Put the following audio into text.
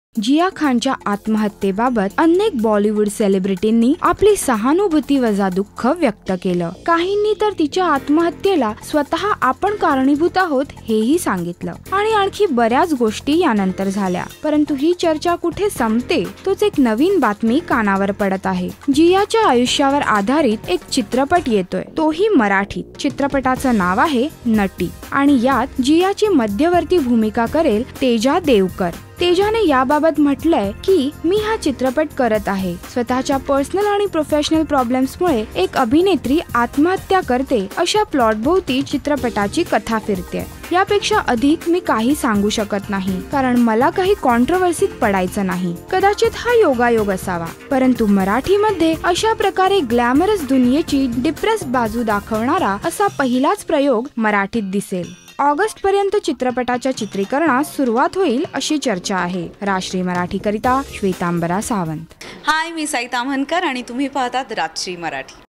जिया खानच्या आत्महत्येबाबत अनेक बॉलिवूड सेलिब्रिटींनी आपली सहानुभूती वजा दुःख व्यक्त केलं। काहींनी तर तिच्या आत्महत्येला स्वतः आपण कारणीभूत आहोत हेही सांगितलं आणि आणखी बऱ्याच गोष्टी यानंतर झाल्या। परंतु ही चर्चा कुठे संपते तोच एक नवीन बातमी कानावर पडत आहे। जियाच्या आयुष्यावर आधारित एक चित्रपट येतोय, तोही मराठीत। चित्रपटाचं नाव आहे नटी आणि यात जियाची मध्यवर्ती भूमिका करेल तेजा देवकर। तेजाने याबाबत म्हटलंय की मी हा चित्रपट करत आहे। स्वतःच्या पर्सनल आणि प्रोफेशनल प्रॉब्लेम्समुळे एक अभिनेत्री आत्महत्या करते अशा प्लॉट भोवती चित्रपटाची कथा फिरते। यापेक्षा अधिक मी काही सांगू शकत नाही, कारण मला काही कॉन्ट्रोवर्सीत पडायचं नाही। कदाचित हा योगायोग असावा, परंतु मराठीमध्ये अशा प्रकारे ग्लॅमरस दुनियेची डिप्रेस बाजू दाखवणारा असा पहिलाच प्रयोग मराठीत दिसेल। ऑगस्ट पर्यंत चित्रपटाच्या चित्रीकरणास सुरुवात होईल अशी चर्चा आहे। राजश्री मराठी करिता श्वेतांबरा सावंत। हाय, मी साई ताम्हनकर आणि तुम्ही पाहतात राजश्री मराठी।